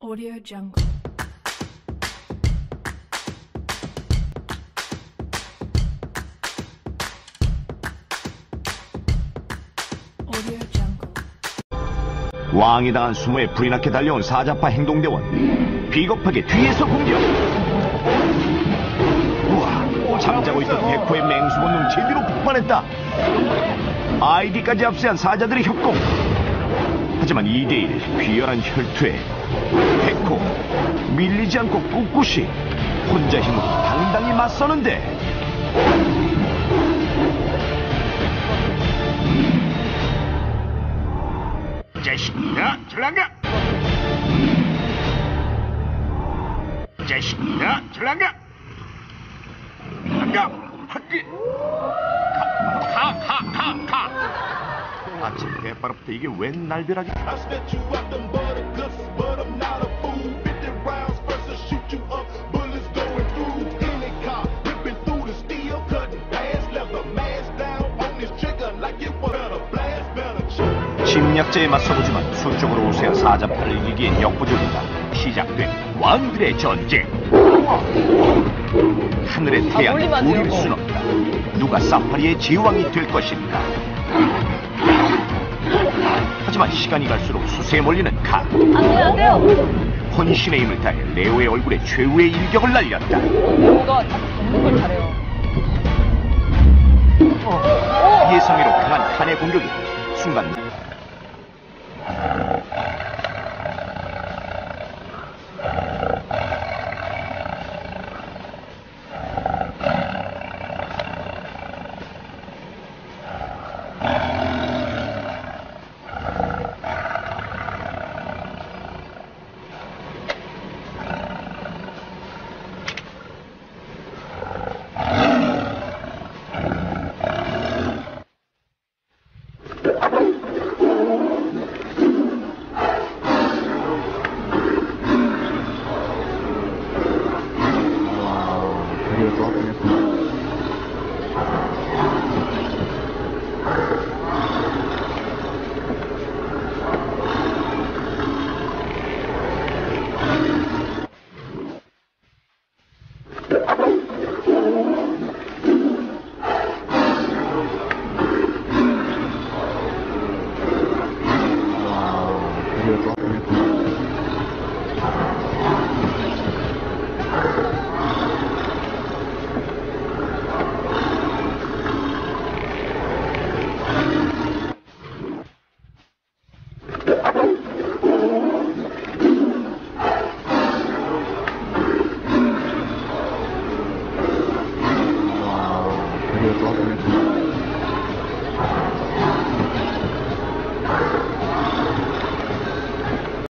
Audio Jungle. Audio Jungle. 왕이 당한 수모에 불이 나게 달려온 사자파 행동대원. 비겁하게 뒤에서 공격. 우와, 잠자고 있던 백호의 맹수 본능 제대로 폭발했다. 아이디까지 압수한 사자들의 협공. 하지만 2대1 비열한 혈투에 백호 밀리지 않고 꿋꿋이 혼자 힘으로 당당히 맞서는데, 자식아, 들어가! 자식아, 들어가! 들어가! 하기! 가! 아침 대바로부터 이게 웬 날벼락이. I spent you out them buttercups, but I'm not a fool. 50 rounds versus shoot you up, bullets going through any car, ripping through the steel, cutting past, left the mask down on this trigger like it was a blast, better shoot. 침략자에 맞서보지만 수적으로 우세한 사자파를 이기기엔 역부족이다. 시작된 왕들의 전쟁. 하늘의 태양이 우릴 순 없다. 누가 사파리의 제왕이 될 것인가. 하지만 시간이 갈수록 수세에 몰리는 칸. 안녕하세요. 혼신의 힘을 다해 레오의 얼굴에 최후의 일격을 날렸다. 레오가 잡는 걸 잘해요. 예상외로 강한 칸의 공격이 순간 Wow.